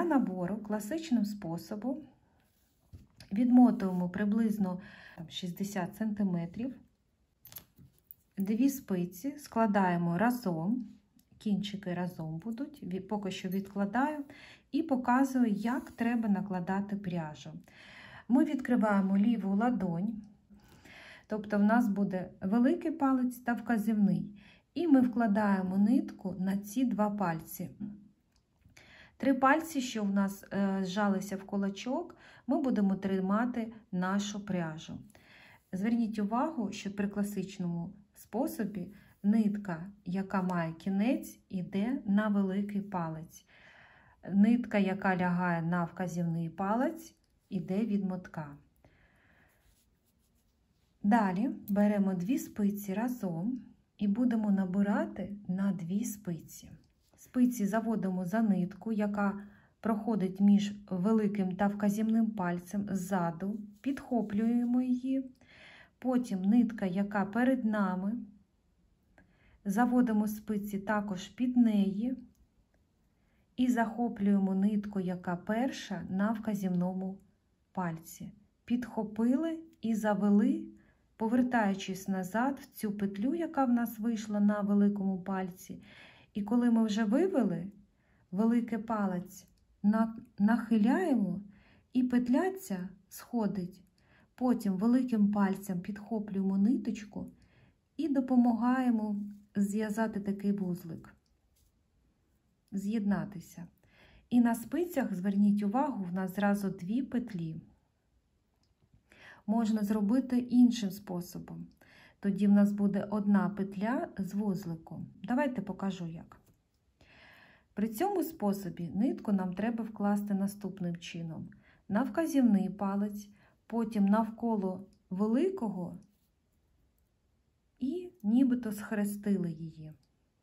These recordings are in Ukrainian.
набору класичним способом відмотуємо приблизно 60 см, 2 спиці складаємо разом, кінчики разом будуть, поки що відкладаю, і показую, як треба накладати пряжу. Ми відкриваємо ліву ладонь, тобто в нас буде великий палець та вказівний, і ми вкладаємо нитку на ці 2 пальці. 3 пальці, що в нас зжалися в кулачок, ми будемо тримати нашу пряжу. Зверніть увагу, що при класичному способі нитка, яка має кінець, йде на великий палець. Нитка, яка лягає на вказівний палець, йде від мотка. Далі беремо 2 спиці разом і будемо набирати на 2 спиці. Спиці заводимо за нитку, яка проходить між великим та вказівним пальцем ззаду, підхоплюємо її. Потім нитка, яка перед нами, заводимо спиці також під неї і захоплюємо нитку, яка перша, на вказівному пальці. Підхопили і завели, повертаючись назад в цю петлю, яка в нас вийшла на великому пальці. І коли ми вже вивели, великий палець нахиляємо, і петля ця сходить. Потім великим пальцем підхоплюємо ниточку і допомагаємо зв'язати такий вузлик, з'єднатися. І на спицях, зверніть увагу, в нас зразу 2 петлі. Можна зробити іншим способом. Тоді в нас буде 1 петля з вузликом. Давайте покажу як. При цьому способі нитку нам треба вкласти наступним чином. На вказівний палець, потім навколо великого і нібито схрестили її.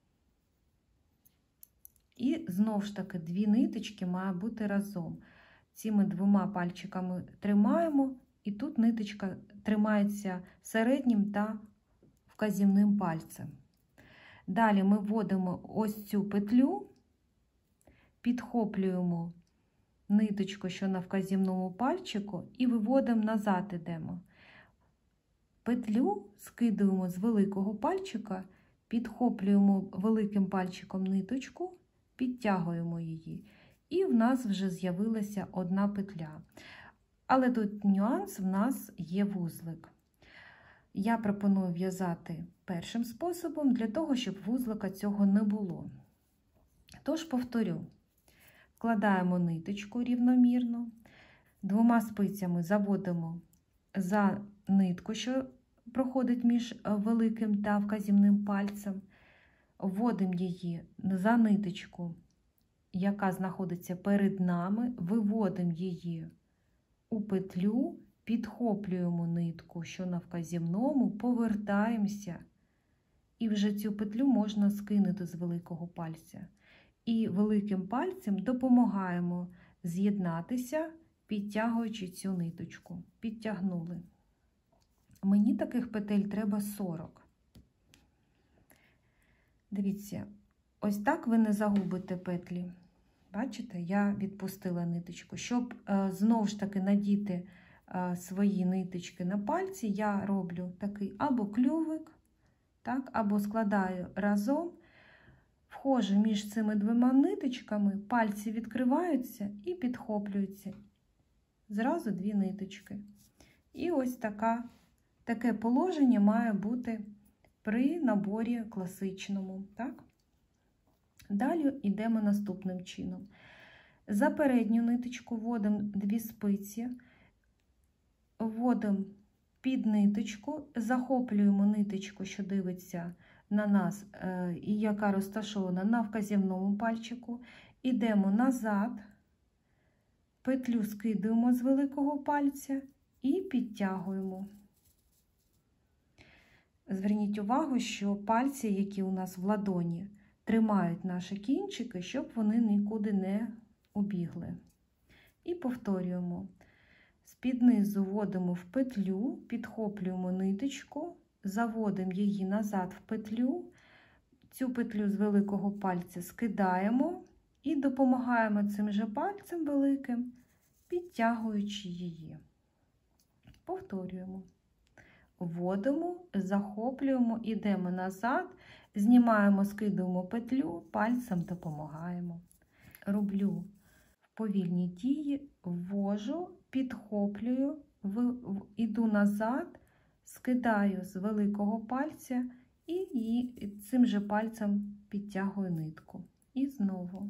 І знову ж таки 2 ниточки має бути разом. Цими 2 пальчиками тримаємо, і тут ниточка тримається середнім та вказівним пальцем. Далі ми вводимо ось цю петлю, підхоплюємо ниточку, що на вказівному пальчику, і виводимо назад, ідемо. Петлю скидуємо з великого пальчика, підхоплюємо великим пальчиком ниточку, підтягуємо її. І в нас вже з'явилася 1 петля. Але тут нюанс, в нас є вузлик. Я пропоную в'язати першим способом, для того, щоб вузлика цього не було. Тож повторю. Вкладаємо ниточку рівномірно, 2 спицями заводимо за нитку, що проходить між великим та вказівним пальцем, вводимо її за ниточку, яка знаходиться перед нами, виводимо її у петлю, підхоплюємо нитку, що на вказівному, повертаємося, і вже цю петлю можна скинути з великого пальця. І великим пальцем допомагаємо з'єднатися, підтягуючи цю ниточку. Підтягнули. Мені таких петель треба 40. Дивіться, ось так ви не загубите петлі. Бачите, я відпустила ниточку. Щоб знову ж таки надіти свої ниточки на пальці, я роблю такий або клювик, так, або складаю разом, входжу між цими 2 ниточками, пальці відкриваються і підхоплюються. Зразу 2 ниточки. І ось таке положення має бути при наборі класичному. Так? Далі йдемо наступним чином. За передню ниточку вводимо 2 спиці, вводимо під ниточку, захоплюємо ниточку, що дивиться на нас і яка розташована на вказівному пальчику, йдемо назад, петлю скидуємо з великого пальця і підтягуємо. Зверніть увагу, що пальці, які у нас в ладоні, тримають наші кінчики, щоб вони нікуди не убігли. І повторюємо. З-під низу вводимо в петлю, підхоплюємо ниточку, заводимо її назад в петлю, цю петлю з великого пальця скидаємо і допомагаємо цим же пальцем великим, підтягуючи її. Повторюємо. Вводимо, захоплюємо, йдемо назад, знімаємо, скидуємо петлю, пальцем допомагаємо. Роблю повільні дії, ввожу, підхоплюю, йду назад, скидаю з великого пальця і цим же пальцем підтягую нитку. І знову.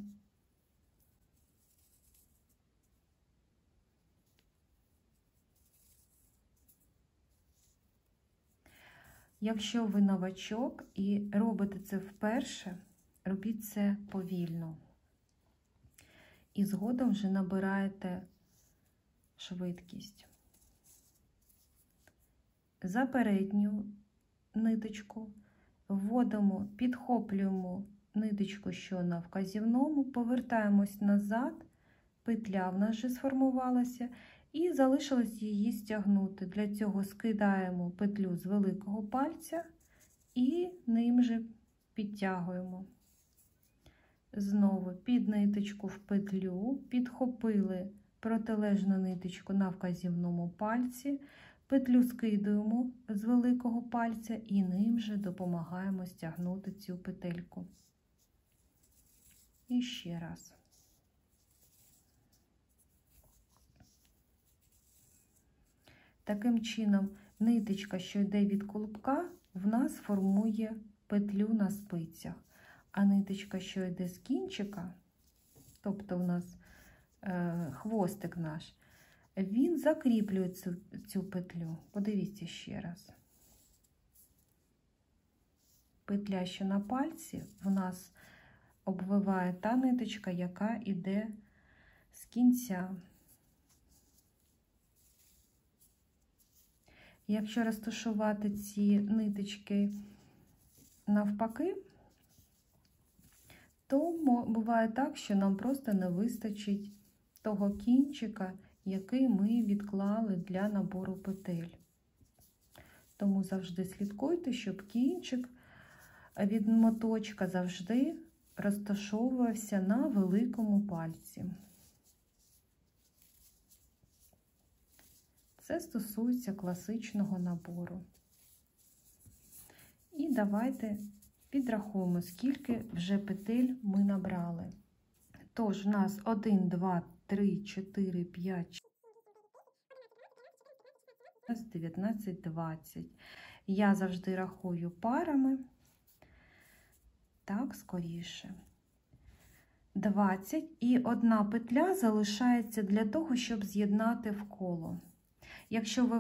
Якщо ви новачок і робите це вперше, робіть це повільно. І згодом вже набираєте швидкість. За передню ниточку вводимо, підхоплюємо ниточку, що на вказівному, повертаємось назад, петля в нас вже сформувалася, і залишилось її стягнути. Для цього скидаємо петлю з великого пальця і ним же підтягуємо. Знову під ниточку в петлю, підхопили протилежну ниточку на вказівному пальці, петлю скидуємо з великого пальця і ним же допомагаємо стягнути цю петельку. І ще раз. Таким чином, ниточка, що йде від колобка, в нас формує петлю на спицях. А ниточка, що йде з кінчика, тобто у нас хвостик наш, він закріплює цю петлю. Подивіться ще раз. Петля, що на пальці, в нас обвиває та ниточка, яка йде з кінця. Якщо розташувати ці ниточки навпаки, то буває так, що нам просто не вистачить того кінчика, який ми відклали для набору петель. Тому завжди слідкуйте, щоб кінчик від моточка завжди розташовувався на великому пальці. Це стосується класичного набору. І давайте підрахуємо, скільки вже петель ми набрали. Тож, у нас 1, 2, 3, 4, 5, 6, 19, 20. Я завжди рахую парами. Так, скоріше. 20. І одна петля залишається для того, щоб з'єднати в коло. Якщо ви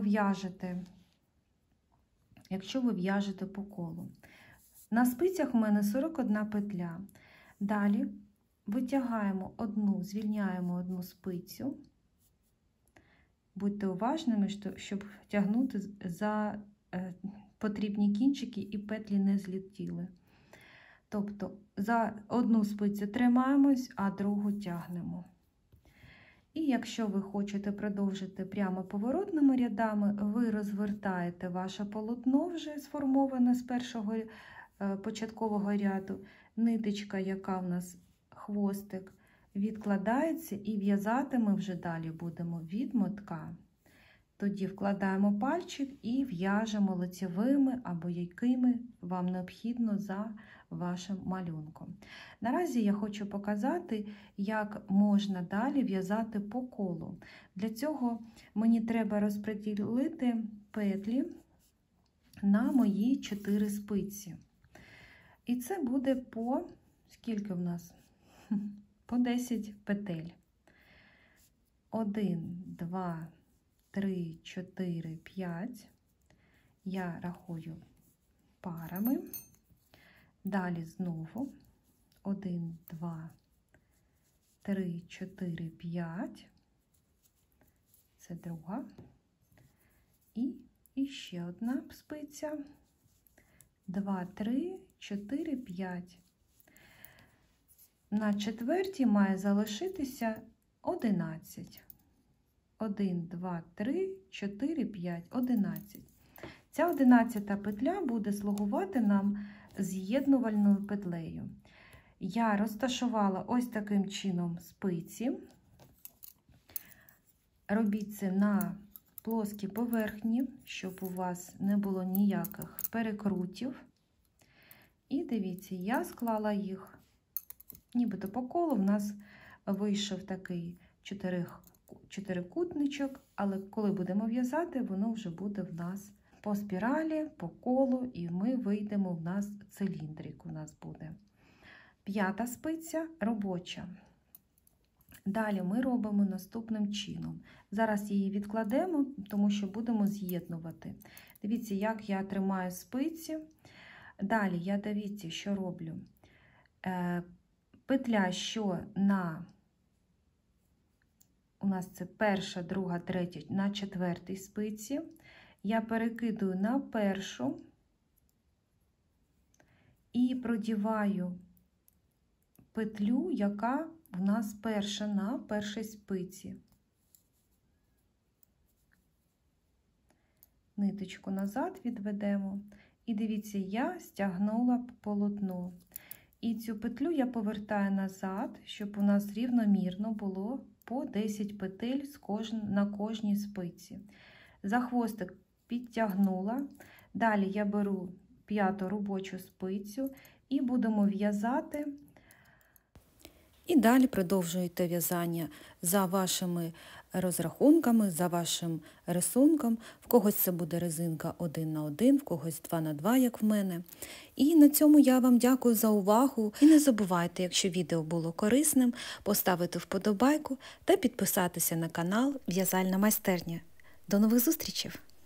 в'яжете по колу. На спицях у мене 41 петля. Далі витягаємо одну, звільняємо одну спицю. Будьте уважними, щоб тягнути за потрібні кінчики і петлі не злетіли. Тобто за одну спицю тримаємось, а другу тягнемо. І якщо ви хочете продовжити прямо поворотними рядами, ви розвертаєте ваше полотно, вже сформоване з першого початкового ряду. Ниточка, яка в нас хвостик, відкладається, і в'язати ми вже далі будемо від мотка. Тоді вкладаємо пальчик і в'яжемо лицевими або якими вам необхідно за вашим малюнком. Наразі я хочу показати, як можна далі в'язати по колу. Для цього мені треба розподілити петлі на мої 4 спиці. І це буде по, скільки в нас? По 10 петель. 1, 2, 3, 4, 5. Я рахую парами. Далі знову 1, 2, 3, 4, 5. Це друга. І ще одна спиця. 2, 3, 4, 5. На четвертій має залишитися 11. 1, 2, 3, 4, 5, 11. Ця 11-та петля буде слугувати нам з'єднувальною петлею. я розташувала ось таким чином спиці. Робіть це на плоскій поверхні, щоб у вас не було ніяких перекрутів. І дивіться, я склала їх нібито по колу. В нас вийшов такий чотирикутничок, але коли будемо в'язати, воно вже буде в нас по спіралі, по колу, і ми вийдемо, в нас циліндрик у нас буде. 5-та спиця робоча. Далі ми робимо наступним чином. Зараз її відкладемо, тому що будемо з'єднувати. Дивіться, як я тримаю спиці. Далі я, дивіться, що роблю. Петля, що у нас це перша, друга, третя, на 4-й спиці. Я перекидую на першу і продіваю петлю, яка в нас перша на першій спиці. Ниточку назад відведемо. І дивіться, я стягнула полотно. І цю петлю я повертаю назад, щоб у нас рівномірно було по 10 петель на кожній спиці. За хвостик підтягнула. Далі я беру 5-ту робочу спицю і будемо в'язати. І далі продовжуєте в'язання за вашими розрахунками, за вашим рисунком. В когось це буде резинка 1 на 1, в когось 2 на 2, як в мене. І на цьому я вам дякую за увагу. І не забувайте, якщо відео було корисним, поставити вподобайку та підписатися на канал В'язальна майстерня. До нових зустрічей!